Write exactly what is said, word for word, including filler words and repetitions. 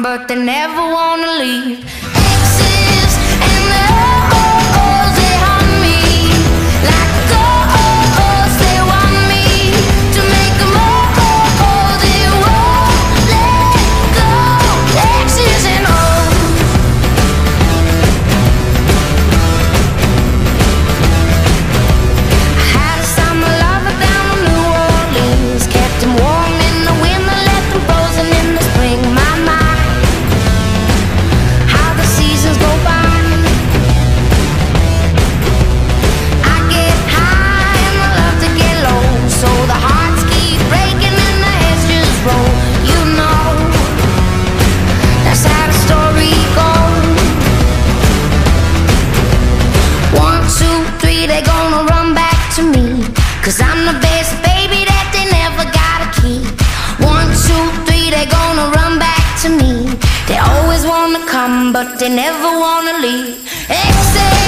but they never wanna leave. Exes and the oh-ohs, they haunt me like ghosts. They want me to make them oh-oh, they won't let go. Exes and oh. I had a summer lover down in New Orleans, kept him warm in the winter, left him frozen in the spring. My, my, how the seasons go by. I get high and I love to get low, so the hearts keep breaking and the heads just roll. You know, that's how the story goes. One, two, three, they gonna run back to me, 'cause I'm the best baby that they never gotta keep. One, two, three, they gonna run back to me. They always wanna come, but they never wanna leave. Except